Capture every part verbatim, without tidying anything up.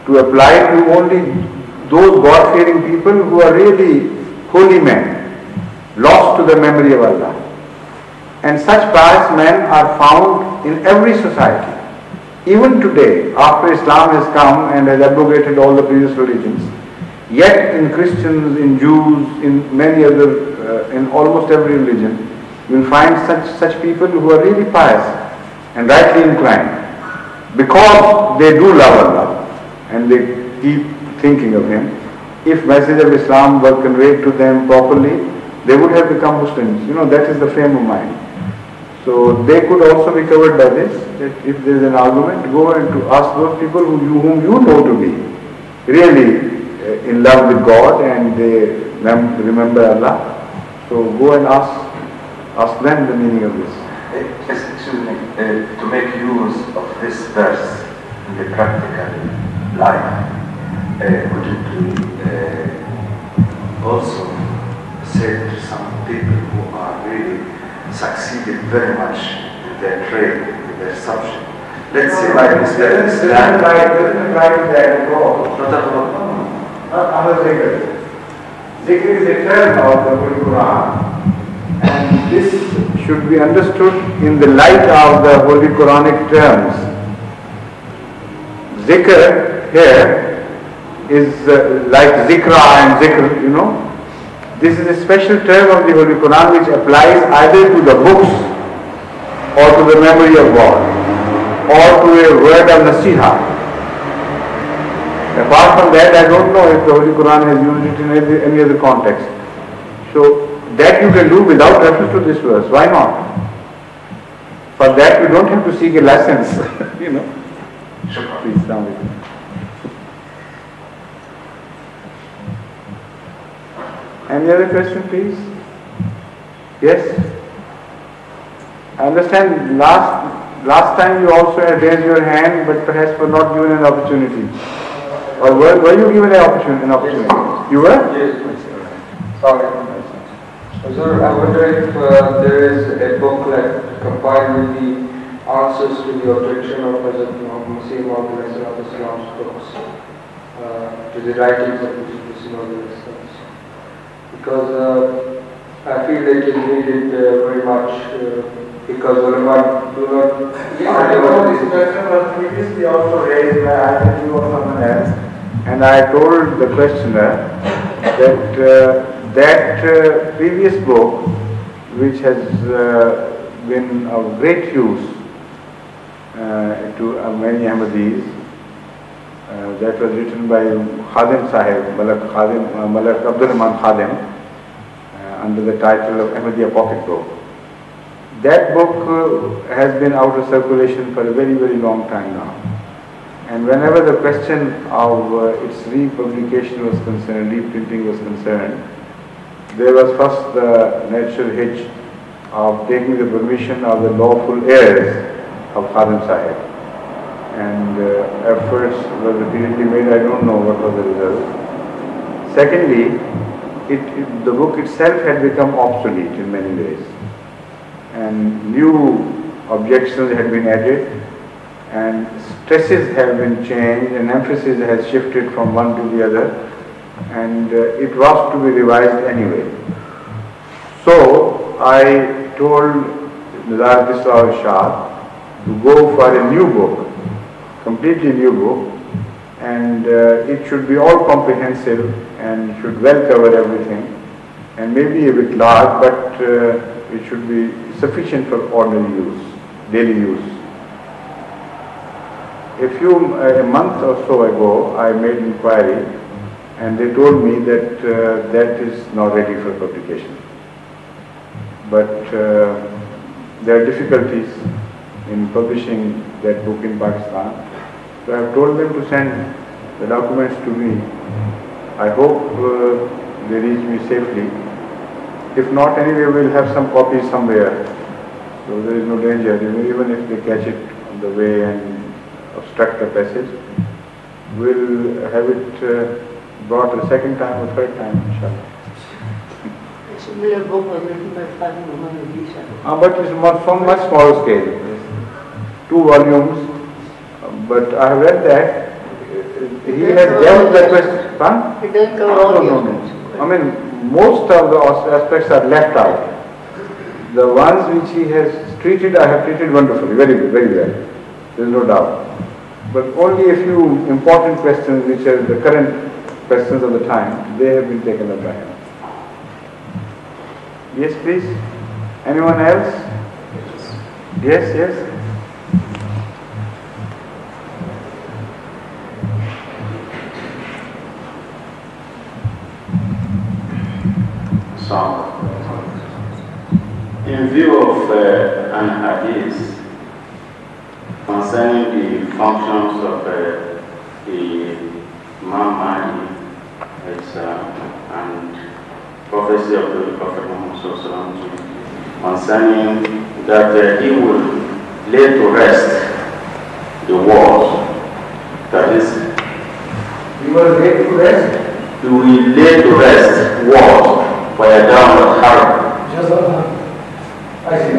to apply to only those God-fearing people who are really holy men, lost to the memory of Allah. And such pious men are found in every society. Even today, after Islam has come and has abrogated all the previous religions, yet in Christians, in Jews, in many other, uh, in almost every religion, you will find such, such people who are really pious and rightly inclined, because they do love Allah and they keep thinking of Him. If message of Islam were conveyed to them properly, they would have become Muslims. You know, that is the frame of mind. So they could also be covered by this, that if there is an argument, go and to ask those people who you, whom you know to be really uh, in love with God and they remember Allah. So go and ask, ask them the meaning of this. Uh, excuse me, uh, to make use of this verse in the practical life, uh, would it be uh, also said to some people who are really succeeded very much in their trade, in their subject? Let's no, say like this, that Islam... Doesn't write that at all. Not at all. Not other zikr. Zikr is a term of the Holy Quran, and this should be understood in the light of the Holy Quranic terms. Zikr here is uh, like zikra and zikr, you know. This is a special term of the Holy Quran which applies either to the books or to the memory of God or to a word of nasiha. Apart from that, I don't know if the Holy Quran has used it in any, any other context. So that you can do without reference to this verse. Why not? For that you don't have to seek a license. You know. Please, down with you. Any other question, please? Yes? I understand last last time you also had raised your hand, but perhaps were not given an opportunity. Or were, were you given an opportunity? An opportunity? You were? Yes. Sorry. Sir, I wonder if uh, there is a booklet combined with the answers to the objection of Hazrat Masih Maud Islam's books, uh, to the writings of Masih Maud Islam. Because uh, I feel it is needed uh, very much uh, because ulama do not... Yes, I know this question was previously also raised by either you or someone else, and I told the questioner that uh, that uh, previous book, which has uh, been of great use uh, to uh, many Ahmadis, uh, that was written by Khadim Sahib, Malak, Khadim, uh, Malak Abdul Rahman Khadim, uh, under the title of Ahmadiyya Pocket Book. That book uh, has been out of circulation for a very, very long time now. And whenever the question of uh, its republication was concerned, reprinting was concerned, there was first the natural hitch of taking the permission of the lawful heirs of Khadim Sahib. And uh, efforts were repeatedly made. I don't know what was the result. Secondly, it, it, the book itself had become obsolete in many ways. And new objections had been added, and stresses have been changed, and emphasis has shifted from one to the other, and uh, it was to be revised anyway. So I told Nizar Biswar Shah to go for a new book, completely new book, and uh, it should be all comprehensive and should well cover everything, and maybe a bit large, but uh, it should be sufficient for ordinary use, daily use. A few, uh, a month or so ago, I made inquiry, and they told me that uh, that is not ready for publication. But uh, there are difficulties in publishing that book in Pakistan. So I have told them to send the documents to me. I hope uh, they reach me safely. If not, anyway, we'll have some copies somewhere. So there is no danger. Even if they catch it on the way and obstruct the passage, we'll have it uh, brought a second time or third time, inshallah. A similar book was written by Father Muhammad Isa. Uh, but it's much, from much smaller scale. Two volumes. Uh, but I have read that. he has dealt the question. Huh? It doesn't cover all No, the no, no. aspects. I mean, most of the as- aspects are left out. The ones which he has treated, I have treated wonderfully, very good, very well. There is no doubt. But only a few important questions, which are the current questions of the time, they have been taken up by him. Yes, please. Anyone else? Yes, yes. So, in view of uh, an hadith concerning the functions of uh, the Imam Mahdi uh, and prophecy of the Prophet Muhammad Sallallahu Alaihi Wasallam concerning that uh, he will lay to rest the wars. That is, You were laid to rest. he will lay to rest wars by a downward harm. I see.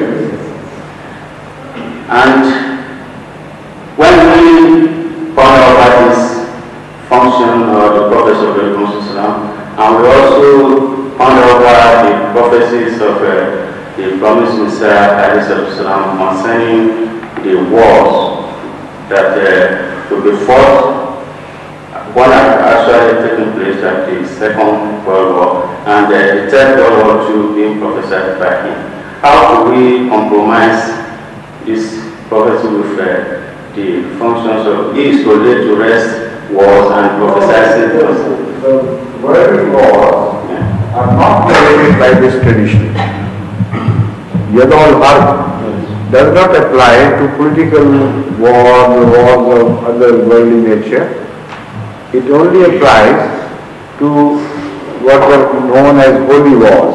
And when we found out about this function or the prophecy of the Prophet, and we also found out about the prophecies of uh, the promised Messiah concerning the wars that uh, will be fought. One had actually taken place at the Second World War, and uh, the Third World War Two being prophesied by him. How do we compromise this prophecy with uh, the functions of ease to lay to rest wars and prophesizing? The word wars Yeah. are not created by this tradition. Yadol Harb does not apply to political wars or wars of other worldly nature. It only applies to what were known as holy wars.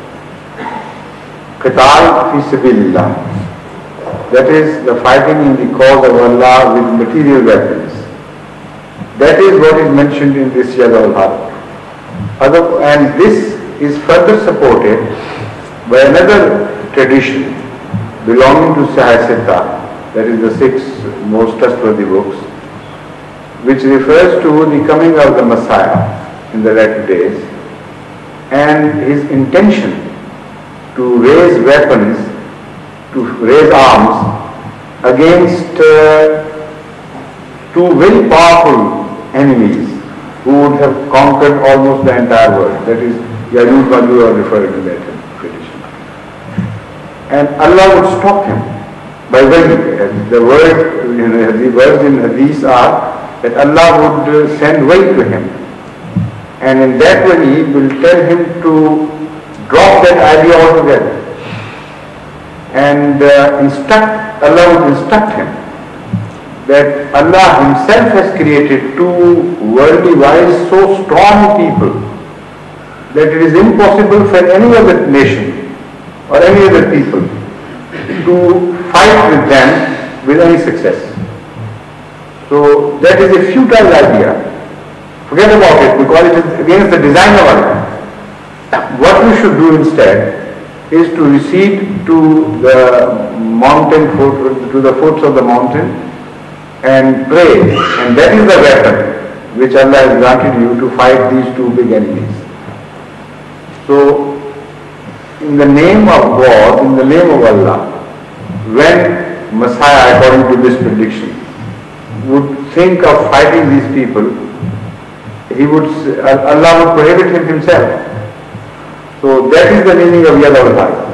Qital fi sabilillah. That is the fighting in the cause of Allah with material weapons. That is what is mentioned in this Yad al-Harb. Other, and this is further supported by another tradition belonging to Sahih Sitta, that is the six most trustworthy books, which refers to the coming of the Messiah in the latter days and his intention to raise weapons, to raise arms against uh, two very powerful enemies who would have conquered almost the entire world. That is, Yajuj Majuj are referred to that tradition. And Allah would stop him by wahi. The word, you know, the words in Hadith are that Allah would uh, send wahi to him. And in that way he will tell him to drop that idea altogether. And uh, instruct, Allah would instruct him that Allah himself has created two worldly wise, so strong people that it is impossible for any other nation or any other people to fight with them with any success. So that is a futile idea. Forget about it, because it is against the design of Allah. What we should do instead is to recede to the mountain, foot, to the foots of the mountain and pray. And that is the weapon which Allah has granted you to fight these two big enemies. So, in the name of God, in the name of Allah, when Messiah, according to this prediction, would think of fighting these people, he would, Allah would prohibit him himself. So that is the meaning of Yad al-Harb.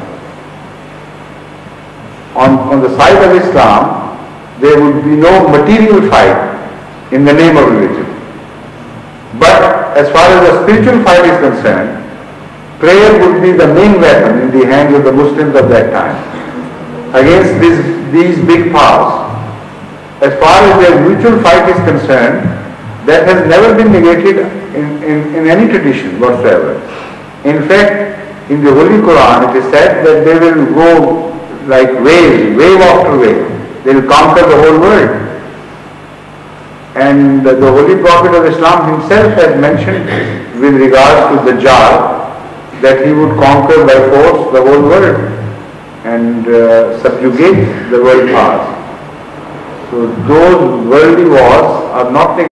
On, on the side of Islam, there would be no material fight in the name of religion. But as far as the spiritual fight is concerned, prayer would be the main weapon in the hands of the Muslims of that time against these, these big powers. As far as their mutual fight is concerned, that has never been negated in, in, in any tradition whatsoever. In fact, in the Holy Quran it is said that they will go like waves, wave after wave. They will conquer the whole world. And the Holy Prophet of Islam himself has mentioned with regards to Dajjal that he would conquer by force the whole world and uh, subjugate the world powers. So those worldly wars are not